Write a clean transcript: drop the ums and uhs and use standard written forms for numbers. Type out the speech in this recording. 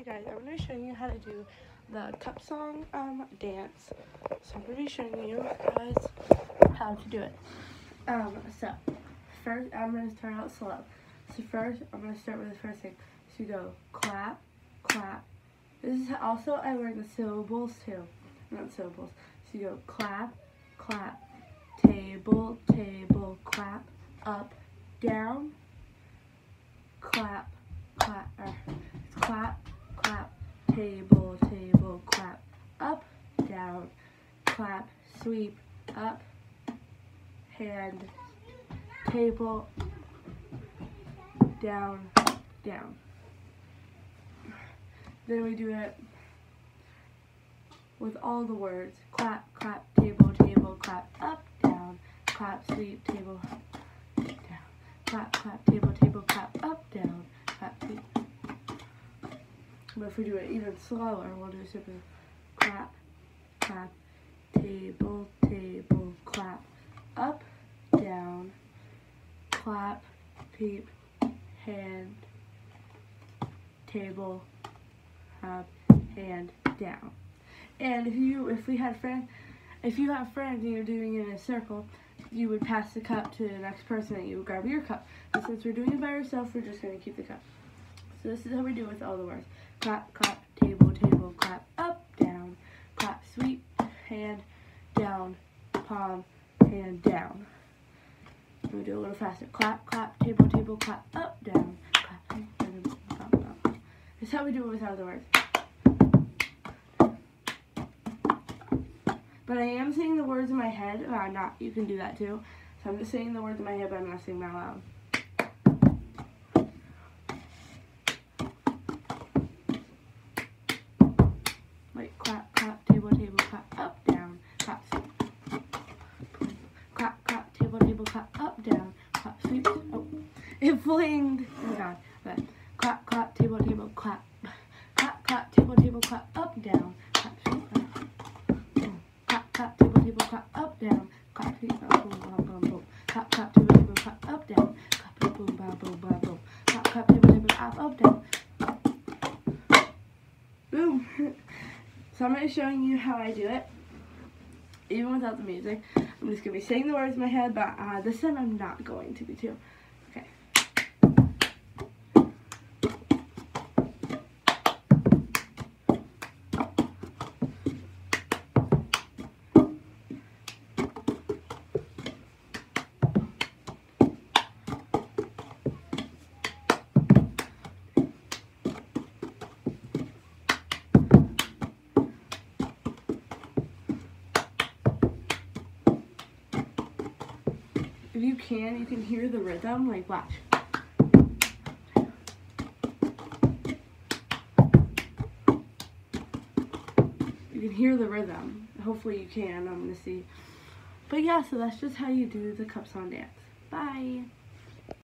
Guys, I'm going to be showing you how to do the cup song dance. So I'm going to be showing you guys how to do it. So first I'm going to start out slow. So first I'm going to start with the first thing. So you go clap, clap. This is also I learned the syllables too. Not syllables. So you go clap, clap, table, table, clap, up, down, clap, clap, clap, clap, table, table, clap, up, down, clap, sweep, up, hand, table, down, down. Then we do it with all the words. Clap, clap, table, table, clap, up, down, clap, sweep, table, down, clap, clap, table, table, clap, up, down, clap, sweep. But if we do it even slower, we'll do simply clap, clap, table, table, clap, up, down, clap, peep, hand, table, up, hand, down. And if you have friends and you're doing it in a circle, you would pass the cup to the next person and you would grab your cup. But since we're doing it by ourselves, we're just going to keep the cup. So this is how we do it with all the words. Clap, clap, table, table, clap, up, down, clap, sweep, hand, down, palm, hand, down. We do it a little faster. Clap, clap, table, table, clap, up, down, clap, hand, up. This is how we do it with all the words. But I am saying the words in my head. I'm not. You can do that too. So I'm just saying the words in my head, but I'm not saying them out loud. Like clap, clap, table, table, clap, up, down, clap, sweep. Clap, clap, table, table, clap, up, down, clap, sweep. Oh, it flinged. Oh my god. But clap, clap, table, table, clap. Clap, clap, table, table, clap, up, down, clap, sweep. Clap, table, table, clap, up, down, clap, boom, boom, boom, boom. Clap, clap, table, table, clap, up, down, clap, boom, boom, boom, boom, boom. Clap, clap, table, table, clap, up, down. Boom. So I'm going to be showing you how I do it, even without the music. I'm just going to be saying the words in my head, but this time I'm not going to be too. Okay. If you can hear the rhythm, like watch. You can hear the rhythm. Hopefully you can, I'm gonna see. But yeah, so that's just how you do the cup song dance. Bye.